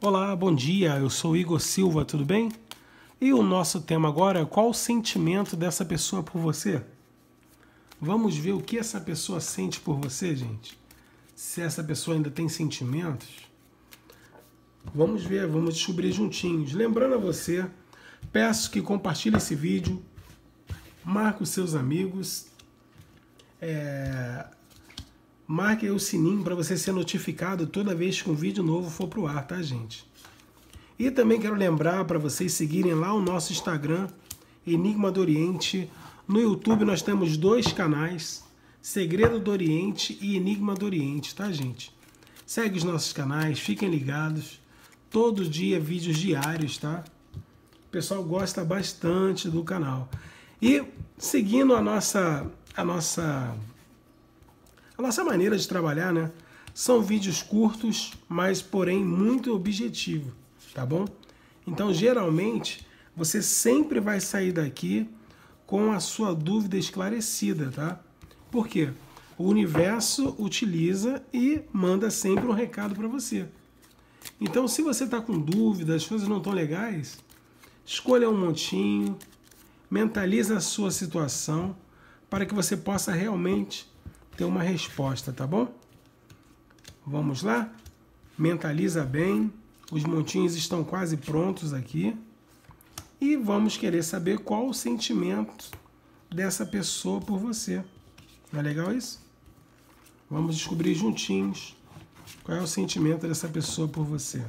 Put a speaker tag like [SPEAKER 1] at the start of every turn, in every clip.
[SPEAKER 1] Olá, bom dia, eu sou Igor Silva, tudo bem? E o nosso tema agora é qual o sentimento dessa pessoa por você? Vamos ver o que essa pessoa sente por você, gente? Se essa pessoa ainda tem sentimentos? Vamos ver, vamos descobrir juntinhos. Lembrando a você, peço que compartilhe esse vídeo, marque os seus amigos, marque aí o sininho para você ser notificado toda vez que um vídeo novo for pro ar, tá, gente? E também quero lembrar para vocês seguirem lá o nosso Instagram, Enigma do Oriente. No YouTube nós temos 2 canais, Segredo do Oriente e Enigma do Oriente, tá, gente? Segue os nossos canais, fiquem ligados. Todo dia vídeos diários, tá? O pessoal gosta bastante do canal. E seguindo a nossa maneira de trabalhar, né? São vídeos curtos, mas porém muito objetivos, tá bom? Então, geralmente, você sempre vai sair daqui com a sua dúvida esclarecida, tá? Por quê? O universo utiliza e manda sempre um recado para você. Então, se você está com dúvida, as coisas não estão legais, escolha um montinho, mentalize a sua situação para que você possa realmente ter uma resposta, tá bom? Vamos lá? Mentaliza bem, os montinhos estão quase prontos aqui e vamos querer saber qual o sentimento dessa pessoa por você. Não é legal isso? Vamos descobrir juntinhos qual é o sentimento dessa pessoa por você.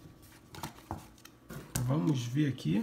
[SPEAKER 1] Vamos ver aqui.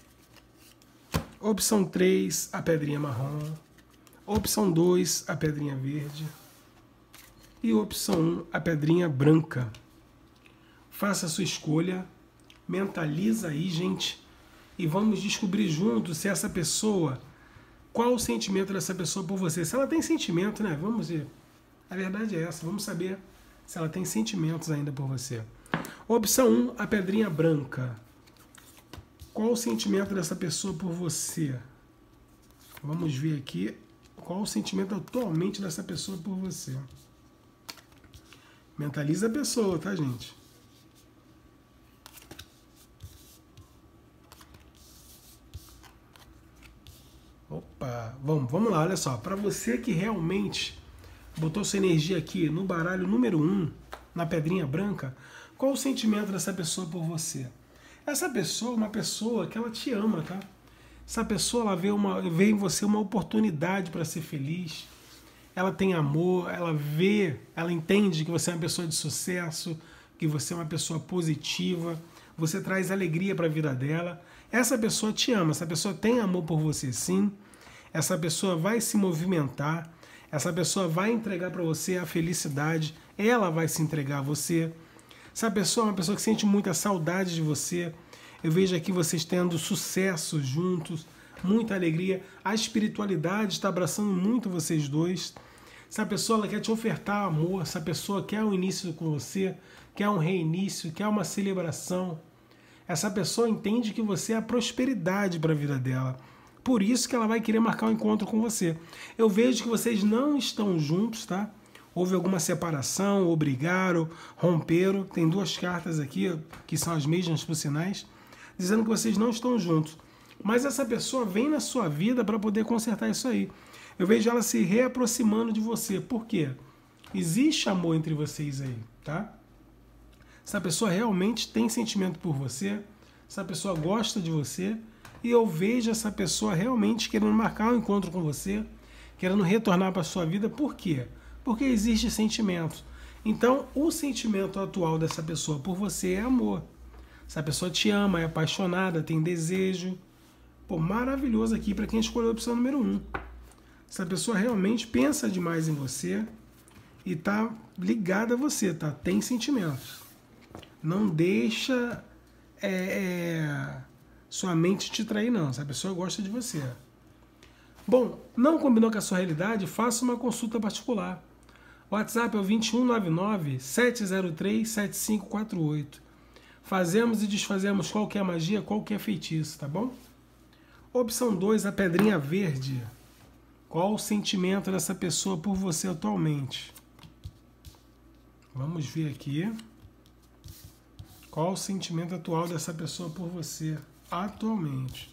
[SPEAKER 1] Opção 3, a pedrinha marrom. Opção 2, a pedrinha verde. E opção 1, a pedrinha branca. Faça a sua escolha. Mentaliza aí, gente. E vamos descobrir juntos se essa pessoa... Qual o sentimento dessa pessoa por você? Se ela tem sentimento, né? Vamos ver. A verdade é essa. Vamos saber se ela tem sentimentos ainda por você. Opção 1, a pedrinha branca. Qual o sentimento dessa pessoa por você? Vamos ver aqui qual o sentimento atualmente dessa pessoa por você. Mentaliza a pessoa, tá, gente? Opa, vamos lá, olha só. Para você que realmente botou sua energia aqui no baralho número 1, na pedrinha branca, qual o sentimento dessa pessoa por você? Essa pessoa é uma pessoa que ela te ama, tá? Essa pessoa ela vê em você uma oportunidade para ser feliz. Ela tem amor, ela entende que você é uma pessoa de sucesso, que você é uma pessoa positiva, você traz alegria para a vida dela. Essa pessoa te ama, essa pessoa tem amor por você, sim. Essa pessoa vai se movimentar, essa pessoa vai entregar para você a felicidade, ela vai se entregar a você. Essa pessoa é uma pessoa que sente muita saudade de você. Eu vejo aqui vocês tendo sucesso juntos, muita alegria. A espiritualidade está abraçando muito vocês dois. Essa pessoa ela quer te ofertar amor, essa pessoa quer um início com você, quer um reinício, quer uma celebração. Essa pessoa entende que você é a prosperidade para a vida dela. Por isso que ela vai querer marcar um encontro com você. Eu vejo que vocês não estão juntos, tá? Houve alguma separação, ou brigaram, romperam. Tem 2 cartas aqui, que são as mesmas por sinais, dizendo que vocês não estão juntos. Mas essa pessoa vem na sua vida para poder consertar isso aí. Eu vejo ela se reaproximando de você. Por quê? Existe amor entre vocês aí, tá? Essa pessoa realmente tem sentimento por você, essa pessoa gosta de você, e eu vejo essa pessoa realmente querendo marcar um encontro com você, querendo retornar para a sua vida. Por quê? Porque existe sentimento. Então, o sentimento atual dessa pessoa por você é amor. Essa pessoa te ama, é apaixonada, tem desejo. Pô, maravilhoso aqui para quem escolheu a opção número 1. Essa pessoa realmente pensa demais em você e tá ligada a você, tá? Tem sentimentos. Não deixa sua mente te trair, não. Essa pessoa gosta de você. Bom, não combinou com a sua realidade? Faça uma consulta particular. O WhatsApp é o 2199-703-7548. Fazemos e desfazemos qualquer magia, qualquer feitiço, tá bom? Opção 2, a pedrinha verde. Qual o sentimento dessa pessoa por você atualmente? Vamos ver aqui. Qual o sentimento atual dessa pessoa por você atualmente?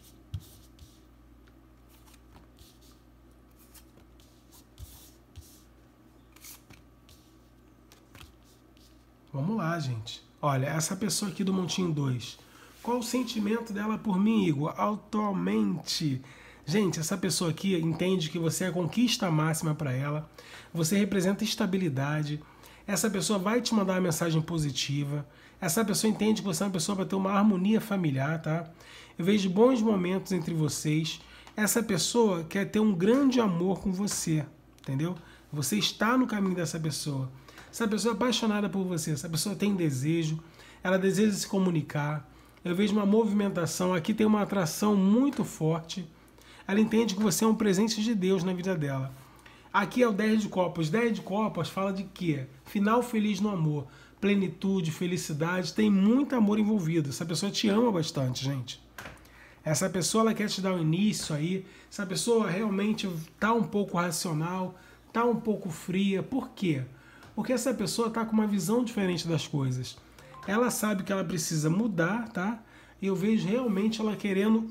[SPEAKER 1] Vamos lá, gente. Olha, essa pessoa aqui do Montinho 2, qual o sentimento dela por mim, Igor? Atualmente. Gente, essa pessoa aqui entende que você é a conquista máxima para ela, você representa estabilidade, essa pessoa vai te mandar uma mensagem positiva, essa pessoa entende que você é uma pessoa para ter uma harmonia familiar, tá? Eu vejo bons momentos entre vocês, essa pessoa quer ter um grande amor com você, entendeu? Você está no caminho dessa pessoa. Essa pessoa é apaixonada por você, essa pessoa tem desejo, ela deseja se comunicar. Eu vejo uma movimentação, aqui tem uma atração muito forte. Ela entende que você é um presente de Deus na vida dela. Aqui é o 10 de copas. 10 de copas fala de quê? Final feliz no amor. Plenitude, felicidade, tem muito amor envolvido. Essa pessoa te ama bastante, gente. Essa pessoa ela quer te dar um início aí. Essa pessoa realmente está um pouco racional, está um pouco fria. Por quê? Porque essa pessoa está com uma visão diferente das coisas. Ela sabe que ela precisa mudar, tá? E eu vejo realmente ela querendo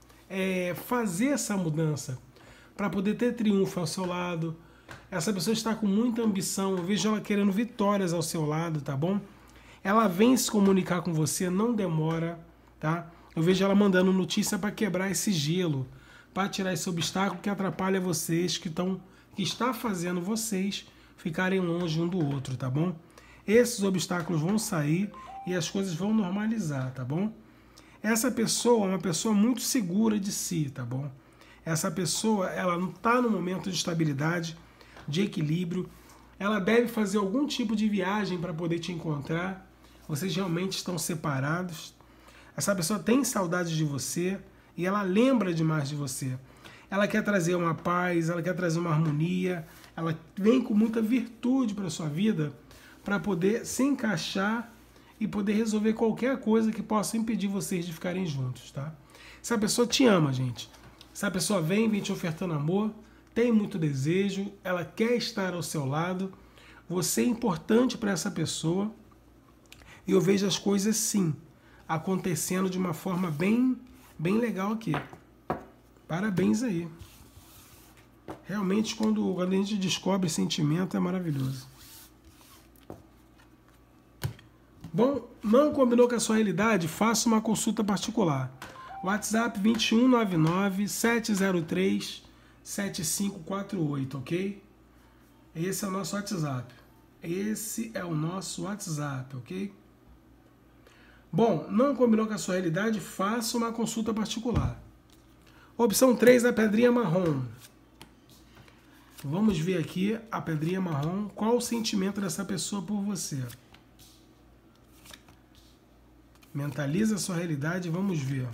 [SPEAKER 1] fazer essa mudança para poder ter triunfo ao seu lado. Essa pessoa está com muita ambição. Eu vejo ela querendo vitórias ao seu lado, tá bom? Ela vem se comunicar com você, não demora, tá? Eu vejo ela mandando notícia para quebrar esse gelo, para tirar esse obstáculo que atrapalha vocês, que está fazendo vocês ficarem longe um do outro, tá bom? Esses obstáculos vão sair e as coisas vão normalizar, tá bom? Essa pessoa é uma pessoa muito segura de si, tá bom? Essa pessoa, ela não está no momento de estabilidade, de equilíbrio. Ela deve fazer algum tipo de viagem para poder te encontrar. Vocês realmente estão separados. Essa pessoa tem saudade de você e ela lembra demais de você. Ela quer trazer uma paz, ela quer trazer uma harmonia. Ela vem com muita virtude para a sua vida para poder se encaixar e poder resolver qualquer coisa que possa impedir vocês de ficarem juntos, tá? Essa pessoa te ama, gente. Essa pessoa vem te ofertando amor, tem muito desejo, ela quer estar ao seu lado. Você é importante para essa pessoa. E eu vejo as coisas, sim, acontecendo de uma forma bem legal aqui. Parabéns aí. Realmente, quando a gente descobre sentimento, é maravilhoso. Bom, não combinou com a sua realidade? Faça uma consulta particular. WhatsApp 2199-703-7548, ok? Esse é o nosso WhatsApp. Esse é o nosso WhatsApp, ok? Bom, não combinou com a sua realidade? Faça uma consulta particular. Opção 3, a pedrinha marrom. Vamos ver aqui a pedrinha marrom. Qual o sentimento dessa pessoa por você? Mentaliza a sua realidade e vamos ver.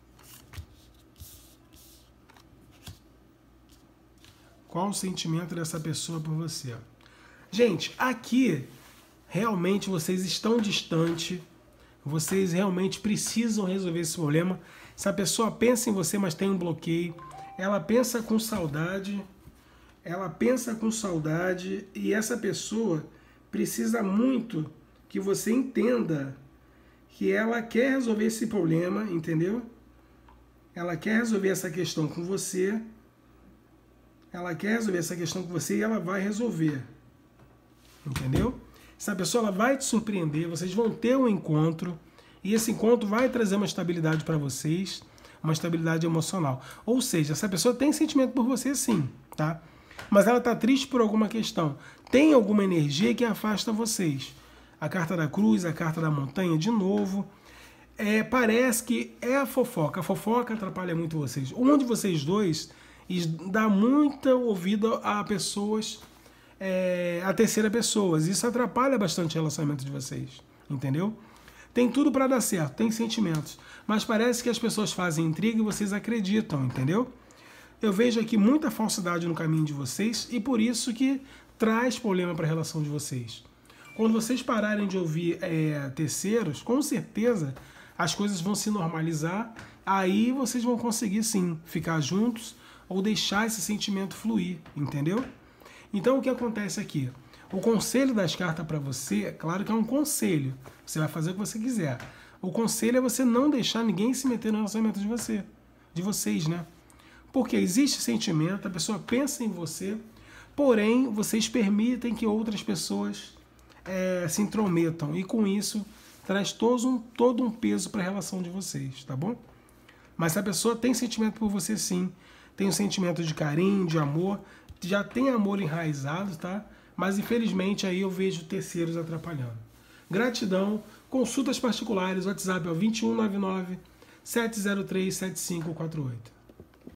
[SPEAKER 1] Qual o sentimento dessa pessoa por você? Gente, aqui realmente vocês estão distantes. Vocês realmente precisam resolver esse problema. Essa pessoa pensa em você, mas tem um bloqueio. Ela pensa com saudade. Ela pensa com saudade. E essa pessoa precisa muito que você entenda que ela quer resolver esse problema, entendeu? Ela quer resolver essa questão com você. Ela quer resolver essa questão com você e ela vai resolver. Entendeu? Essa pessoa ela vai te surpreender, vocês vão ter um encontro e esse encontro vai trazer uma estabilidade para vocês, uma estabilidade emocional. Ou seja, essa pessoa tem sentimento por você sim, tá? Mas ela está triste por alguma questão. Tem alguma energia que afasta vocês. A carta da cruz, a carta da montanha, de novo. Parece que é a fofoca. A fofoca atrapalha muito vocês. Um de vocês dois dá muita ouvido a pessoas, a terceira pessoas. Isso atrapalha bastante o relacionamento de vocês. Entendeu? Tem tudo para dar certo, tem sentimentos. Mas parece que as pessoas fazem intriga e vocês acreditam, entendeu? Eu vejo aqui muita falsidade no caminho de vocês e por isso que traz problema para a relação de vocês. Quando vocês pararem de ouvir terceiros, com certeza as coisas vão se normalizar, aí vocês vão conseguir sim ficar juntos ou deixar esse sentimento fluir, entendeu? Então o que acontece aqui? O conselho das cartas para você, é claro que é um conselho. Você vai fazer o que você quiser. O conselho é você não deixar ninguém se meter no relacionamento de vocês, né? Porque existe sentimento, a pessoa pensa em você, porém vocês permitem que outras pessoas se intrometam. E com isso traz todo um peso para a relação de vocês, tá bom? Mas se a pessoa tem sentimento por você, sim, tem um sentimento de carinho, de amor, já tem amor enraizado, tá? Mas infelizmente aí eu vejo terceiros atrapalhando. Gratidão, consultas particulares, WhatsApp é o 2199 703 7548.